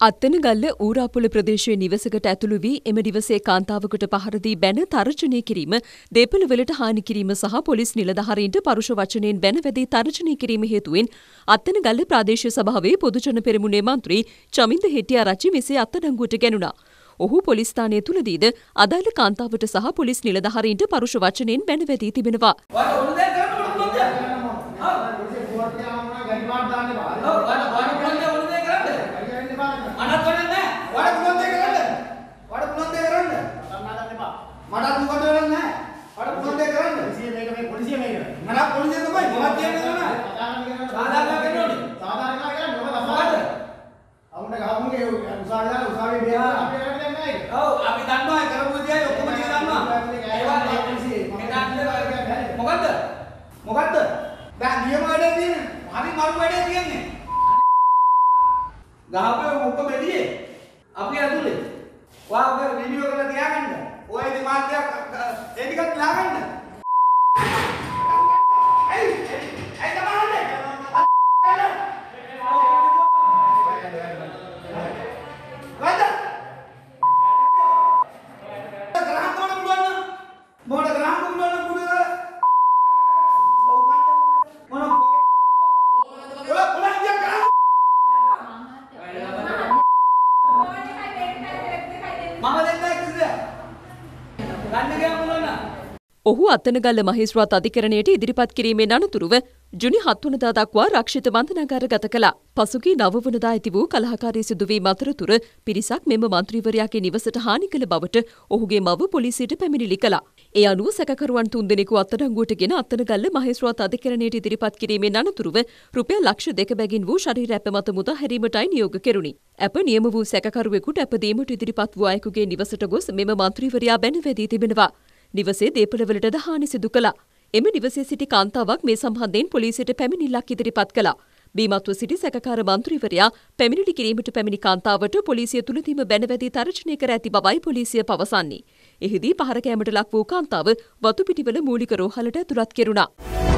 අත්තනගල්ල ඌරාපොළ ප්‍රදේශයේ නිවසකට ඇතුළු වී එම නිවසේ කාන්තාවකට පහර දී බැන තර්ජනය කිරීම, දේපළවලට හානි කිරීම සහ පොලිස් නිලධාරීන්ට පරුෂ වචනයෙන් බැන වැදී තර්ජනය කිරීම හේතුවෙන් අත්තනගල්ල ප්‍රාදේශීය සභාවේ පොදුජන පෙරමුණේ මන්ත්‍රී චමින්ද හෙට්ටිආරච්චි මෙසේ අත්අඩංගුවට ගැනුණා. ඔහු පොලිස් ස්ථානය තුලදීද අදාළ කාන්තාවට සහ පොලිස් නිලධාරීන්ට පරුෂ වචනයෙන් බැන වැදී තිබෙනවා. මොකද්ද? දැන් නියම වැඩේ තියෙන්නේ. හරි මරු වැඩේ තියෙන්නේ. ගහපේ මොකද වෙන්නේ? අපි ඇතුලේ. ඔයා ඔය වීඩියෝ කරලා තියාගන්න. ඔය ඉතින් මාත්‍යක් ඒ ටිකත් ලාගන්න. ඒ තමයි. වද. ග්‍රහම් කොන බුලන්න. මොකද ග්‍රහම් බුලන්න බුල. ඔහු අත්තනගල්ල මහේස්ත්‍රාත් අධිකරණයට ඉදිරිපත් කිරීමෙන් අනතුරුව ජුනි 7 වනදා දක්වා රක්ෂිත බන්ධනාගාර ගත කළා. පසුගිය 9 වනදා ඇති වූ කලහකාරී සිදුවීම අතරතුර පිරිසක් මෙම මන්ත්‍රීවරයාගේ නිවසට හානි කළ බවට ඔහුගේ මව පොලිසියට පැමිණිලි කළා. ඒ අනුව සැකකරුවන් 3 දෙනෙකු අත්අඩංගුවට ගෙන අත්තනගල්ල මහේස්ත්‍රාත් අධිකරණයට ඉදිරිපත් කිරීමෙන් අනතුරුව රුපියල් ලක්ෂ 2 බැගින් වූ ශරීර ඇප මත මුදා හැරීමටයි නියෝග කෙරුණි. ඇප නියම වූ සැකකරුවෙකුට ඇප දීමට ඉදිරිපත් වූ අයෙකුගේ නිවසට ගොස් මෙම මන්ත්‍රීවරයා බැන වැදී තිබෙනවා. නිවසේ දේපළවලටද හානි සිදු කළා. එම නිවසේ සිටි කාන්තාවක් මේ සම්බන්ධයෙන් පොලිසියට පැමිණිල්ලක් ඉදිරිපත් කළා. බීමත්ව සිටි සැකකාර මන්ත්‍රීවරයා පැමිණිලි කිරීමට පැමිණි කාන්තාවට පොලිසිය තුලදීම බැන වැදී තර්ජනය කර ඇති බවයි පොලිසිය පවසන්නේ. එහිදී පහර කෑමට ලක් වූ කාන්තාව වතුපිටිවල මූලික රෝහලට ඇතුළත් කෙරුණා.